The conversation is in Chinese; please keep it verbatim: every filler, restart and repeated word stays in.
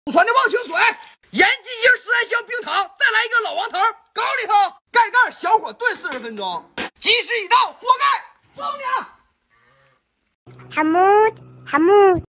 祖传的忘情水，盐鸡精十三香冰糖，再来一个老王头，高里头，盖盖，小火炖四十分钟。鸡翅已到，锅盖，走你。 حمود حمود